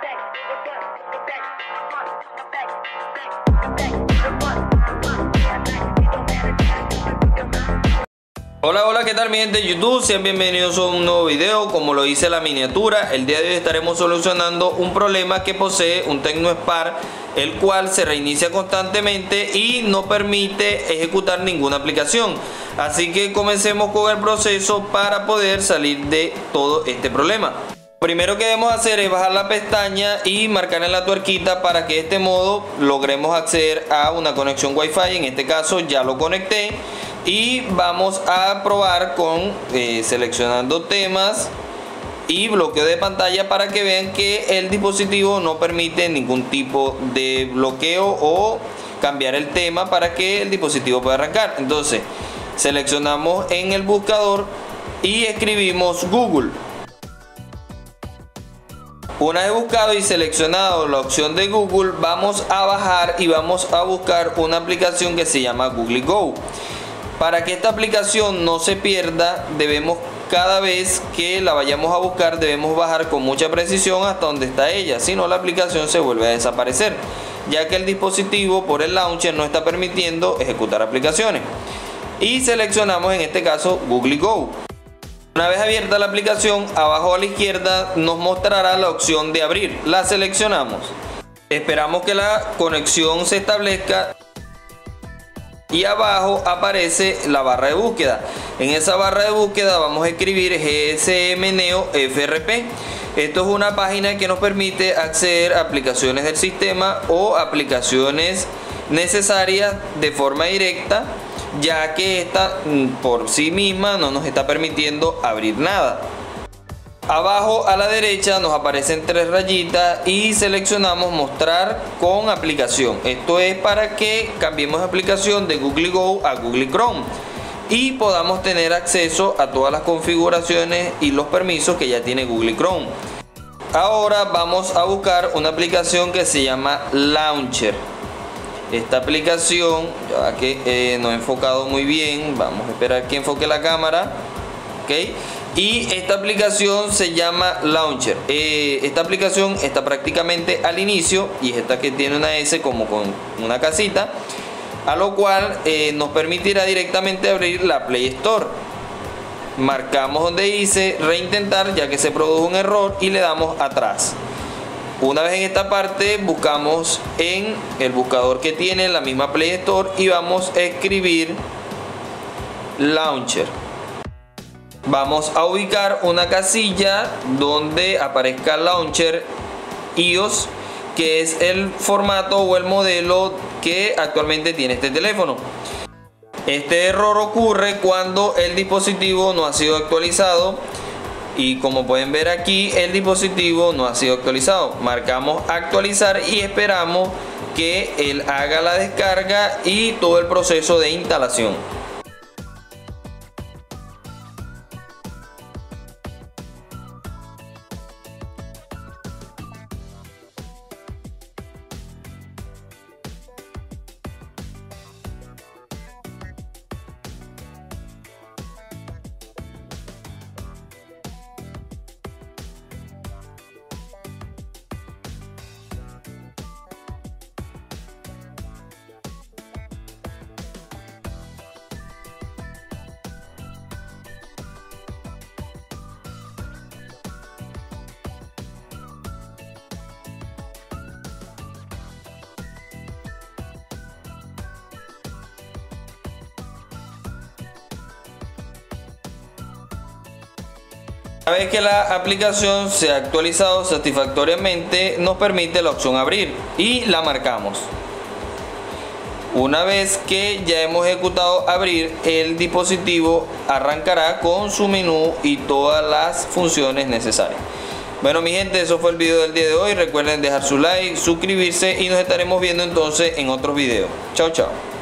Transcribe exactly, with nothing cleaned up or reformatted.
Hola, hola, ¿qué tal mi gente de YouTube? Sean bienvenidos a un nuevo video. Como lo dice la miniatura, el día de hoy estaremos solucionando un problema que posee un TecnoSpark, el cual se reinicia constantemente y no permite ejecutar ninguna aplicación. Así que comencemos con el proceso para poder salir de todo este problema. Lo primero que debemos hacer es bajar la pestaña y marcar en la tuerquita para que de este modo logremos acceder a una conexión Wi-Fi. En este caso ya lo conecté. Y vamos a probar con eh, seleccionando temas y bloqueo de pantalla para que vean que el dispositivo no permite ningún tipo de bloqueo o cambiar el tema para que el dispositivo pueda arrancar. Entonces seleccionamos en el buscador y escribimos Google. Una vez buscado y seleccionado la opción de Google, vamos a bajar y vamos a buscar una aplicación que se llama Google Go. Para que esta aplicación no se pierda, debemos cada vez que la vayamos a buscar, debemos bajar con mucha precisión hasta donde está ella, si no la aplicación se vuelve a desaparecer, ya que el dispositivo por el launcher no está permitiendo ejecutar aplicaciones. Y seleccionamos en este caso Google Go. Una vez abierta la aplicación, abajo a la izquierda nos mostrará la opción de abrir. La seleccionamos. Esperamos que la conexión se establezca. Y abajo aparece la barra de búsqueda. En esa barra de búsqueda vamos a escribir G S M Neo F R P. Esto es una página que nos permite acceder a aplicaciones del sistema o aplicaciones necesarias de forma directa, ya que esta por sí misma no nos está permitiendo abrir nada. Abajo a la derecha nos aparecen tres rayitas y seleccionamos mostrar con aplicación. Esto es para que cambiemos de aplicación de Google Go a Google Chrome y podamos tener acceso a todas las configuraciones y los permisos que ya tiene Google Chrome. Ahora vamos a buscar una aplicación que se llama Launcher. Esta aplicación, ya que eh, no he enfocado muy bien, vamos a esperar que enfoque la cámara. ¿Okay? Y esta aplicación se llama Launcher. Eh, esta aplicación está prácticamente al inicio y es esta que tiene una S como con una casita, a lo cual eh, nos permitirá directamente abrir la Play Store. Marcamos donde dice reintentar, ya que se produjo un error, y le damos atrás. Una vez en esta parte buscamos en el buscador que tiene la misma Play Store y vamos a escribir Launcher. Vamos a ubicar una casilla donde aparezca Launcher iOS, que es el formato o el modelo que actualmente tiene este teléfono. Este error ocurre cuando el dispositivo no ha sido actualizado y, como pueden ver aquí, el dispositivo no ha sido actualizado. Marcamos actualizar y esperamos que él haga la descarga y todo el proceso de instalación. Una vez que la aplicación se ha actualizado satisfactoriamente, nos permite la opción abrir y la marcamos. Una vez que ya hemos ejecutado abrir, el dispositivo arrancará con su menú y todas las funciones necesarias. Bueno mi gente, eso fue el video del día de hoy. Recuerden dejar su like, suscribirse y nos estaremos viendo entonces en otros videos. Chao, chao.